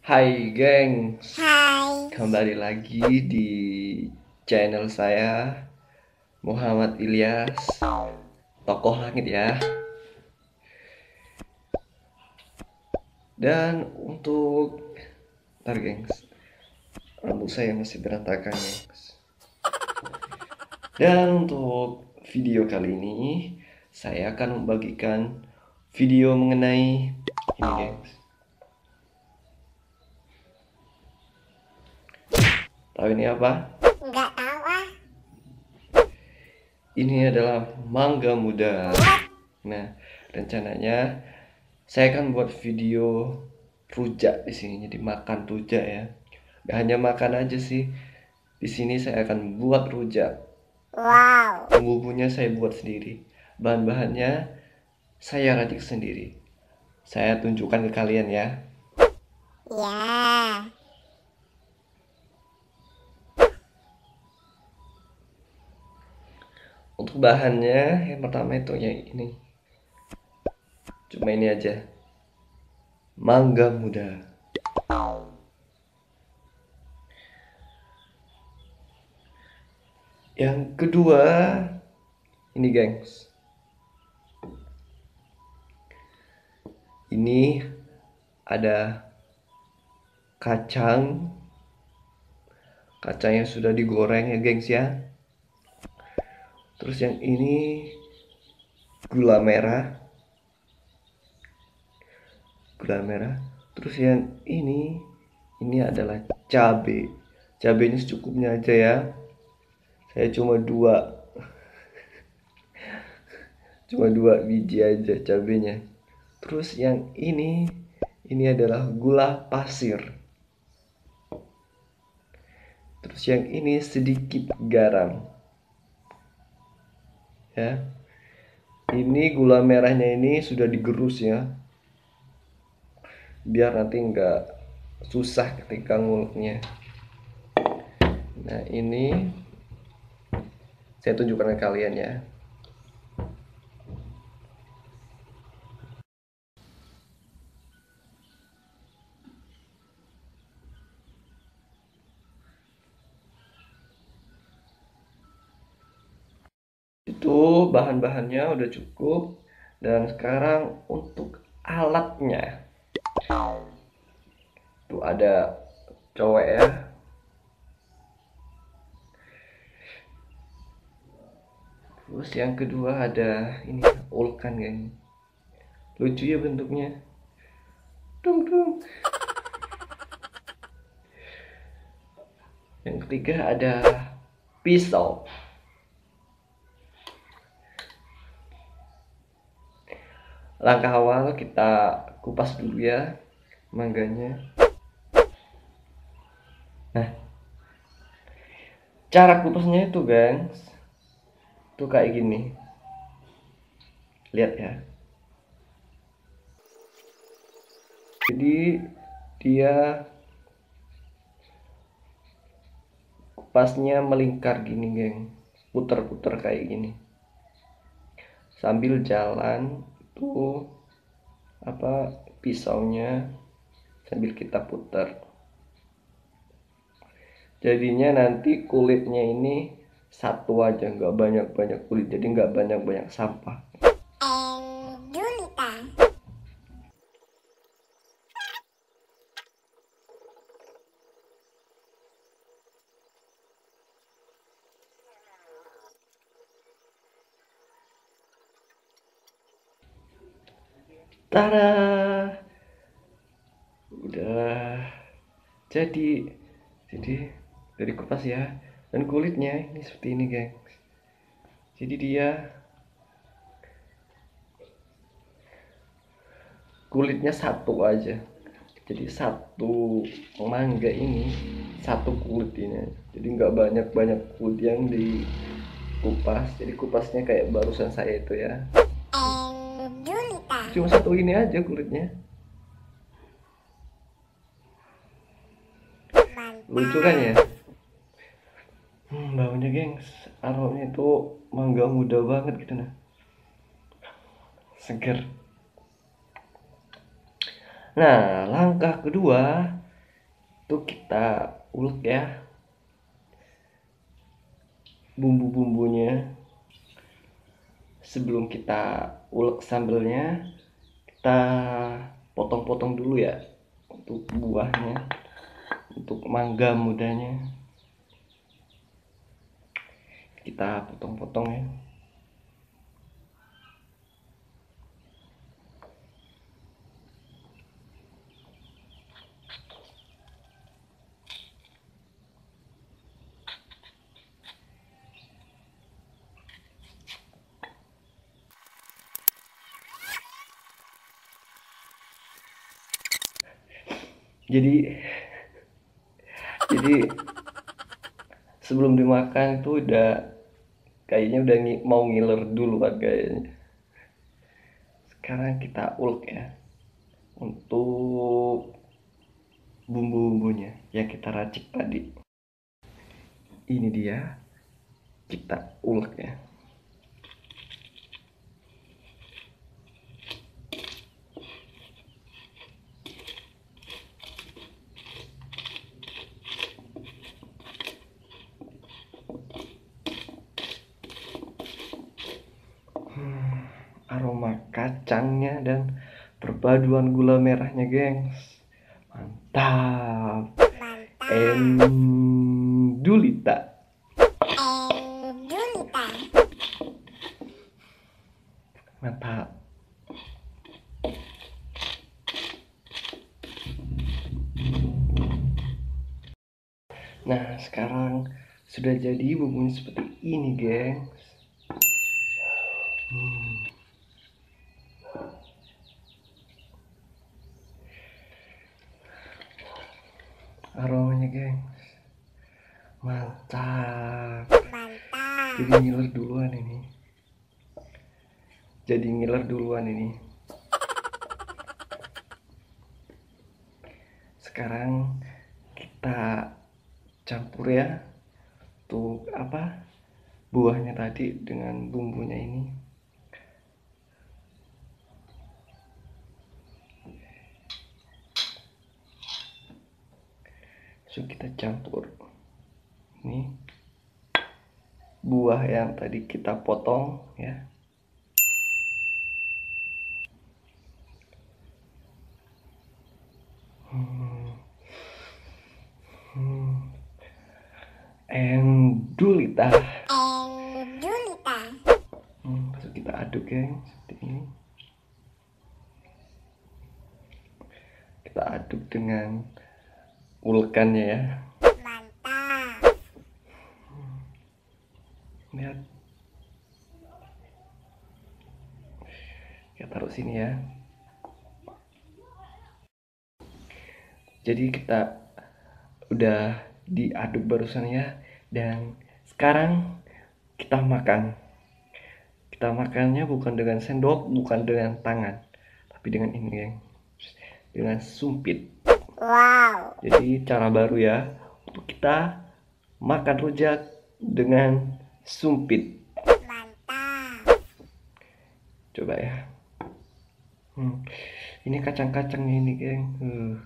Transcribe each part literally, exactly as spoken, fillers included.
Hai gengs, Hai. kembali lagi di channel saya Muhammad Ilyas, Tokoh Langit ya. Dan untuk, ntar gengs, rambut saya masih berantakan gengs. Dan untuk video kali ini, saya akan membagikan video mengenai ini gengs. Tahu ini apa? Nggak tahu ah. Ini adalah mangga muda. Nah, rencananya saya akan buat video rujak di sini. Jadi makan rujak ya. Gak hanya makan aja sih. Di sini saya akan buat rujak. Wow. Bumbu-bumbunya saya buat sendiri. Bahan-bahannya saya racik sendiri. Saya tunjukkan ke kalian ya. Ya. Untuk bahannya yang pertama itu ya ini. Cuma ini aja. Mangga muda. Yang kedua, ini gengs. Ini ada kacang. Kacangnya sudah digoreng ya gengs ya. Terus yang ini gula merah. Gula merah. Terus yang ini ini adalah cabai. Cabainya secukupnya aja ya. Saya cuma dua cuma dua biji aja cabenya. Terus yang ini ini adalah gula pasir. Terus yang ini sedikit garam. Ya. Ini gula merahnya ini sudah digerus ya. Biar nanti nggak susah ketika nguleknya. Nah, ini saya tunjukkan ke kalian ya. Itu bahan-bahannya udah cukup. Dan sekarang untuk alatnya. Tuh ada cowek ya. Terus yang kedua ada ini ulkan geng. Lucu ya bentuknya. Tung tung. Yang ketiga ada pisau. Langkah awal kita kupas dulu ya mangganya. Nah, cara kupasnya itu gengs, tuh kayak gini. Lihat ya. Jadi dia kupasnya melingkar gini geng, puter-puter kayak gini. Sambil jalan tuh apa pisaunya sambil kita putar. Jadinya nanti kulitnya ini satu aja, nggak banyak-banyak kulit, jadi nggak banyak-banyak sampah. And Julita. Tada, udah jadi jadi dari kupas ya. Dan kulitnya ini seperti ini gengs. Jadi dia kulitnya satu aja, jadi satu mangga ini satu kulit ini, jadi nggak banyak banyak kulit yang dikupas. Jadi kupasnya kayak barusan saya itu ya, And Julita. cuma satu ini aja kulitnya. Lucu kan ya. Mantap. hmm, baunya gengs, aromanya itu mangga muda banget gitu nah, seger. Nah, langkah kedua Tuh kita ulek ya bumbu-bumbunya. Sebelum kita ulek sambelnya, kita potong-potong dulu ya untuk buahnya, untuk mangga mudanya. Kita potong-potong ya. Jadi jadi sebelum dimakan itu udah kayaknya udah ngi- mau ngiler dulu kan kayaknya. Sekarang kita ulek ya untuk bumbu-bumbunya yang kita racik tadi. Ini dia, kita ulek ya. Hmm, aroma kacangnya dan perpaduan gula merahnya, gengs. Mantap. Mantap. Endulita. Endulita. Mantap. Nah, sekarang sudah jadi bumbunya seperti ini, gengs. Hmm. Aromanya, gengs. Mantap. Mantap. Jadi ngiler duluan ini. Jadi ngiler duluan ini. Sekarang kita campur ya untuk apa buahnya tadi dengan bumbunya ini. So kita campur ini buah yang tadi kita potong ya. Hmm. Hmm. Endulita. Endulita. Hmm, langsung kita aduk ya seperti ini. Kita aduk dengan ulekannya ya. Mantap. Lihat. Kita taruh sini ya. Jadi kita udah diaduk barusan ya, dan sekarang kita makan. Kita makannya bukan dengan sendok, bukan dengan tangan, tapi dengan ini, geng. Dengan sumpit. Wow. Jadi cara baru ya untuk kita makan rujak dengan sumpit. Mantap. Coba ya. Hmm. Ini kacang-kacangnya ini, geng. Uh.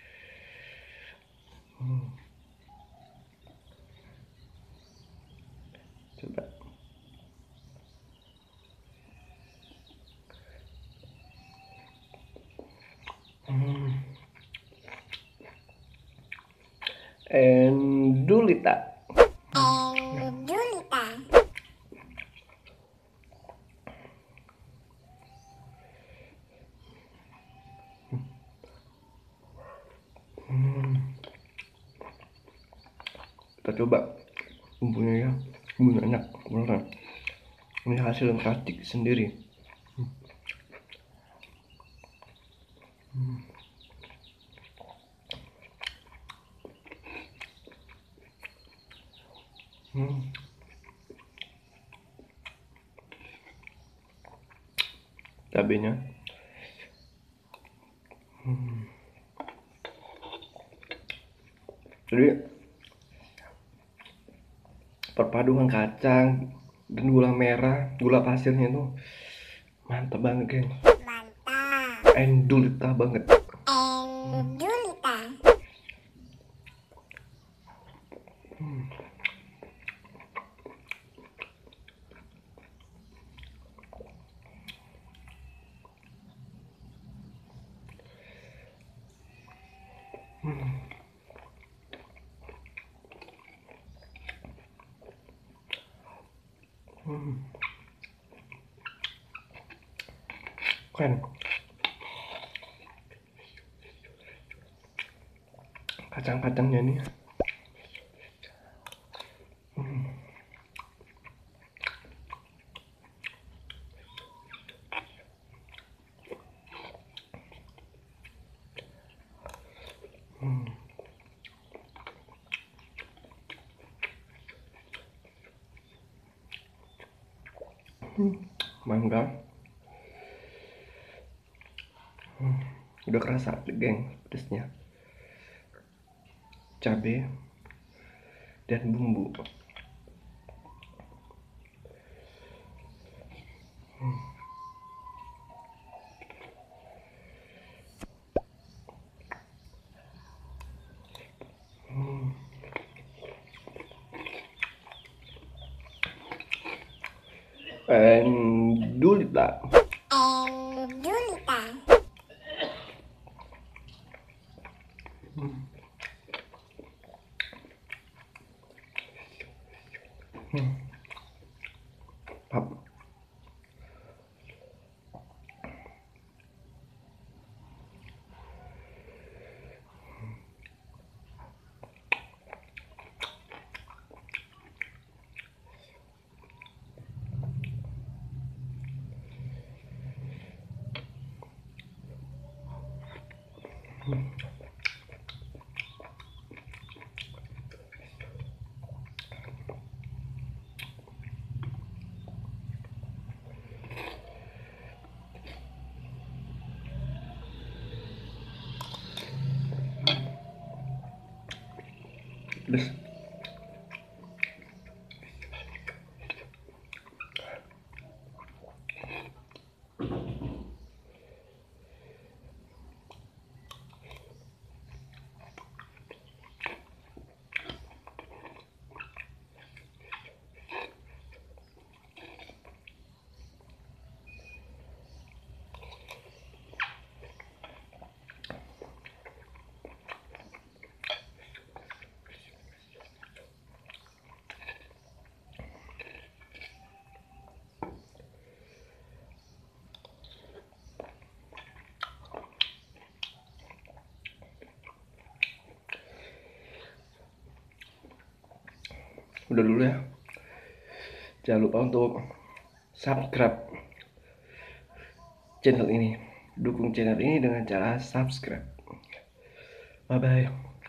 Hmm. Coba. Hmm. Endulita. Endulita. Hmm. Kita coba bumbunya ya, bumbunya enak beneran. Ini hasil yang racik sendiri. Hmm. Hmm. Cabenya. Hmm. Jadi perpaduan kacang dan gula merah, gula pasirnya itu mantap banget, geng. Mantap. Endulita banget. Endulita. Hmm. Hmm. Keren. Kacang-kacangnya nih. Hmm. Hmm. Hmm. Mangga. Hmm. Udah kerasa, geng, pedesnya. Cabai dan bumbu. Hmm. Hmm. Endulita. Endulita. Hmm. Hmm. Pap. Hmm. Pedes. Udah dulu ya. Jangan lupa untuk subscribe channel ini. Dukung channel ini dengan cara subscribe. Bye bye.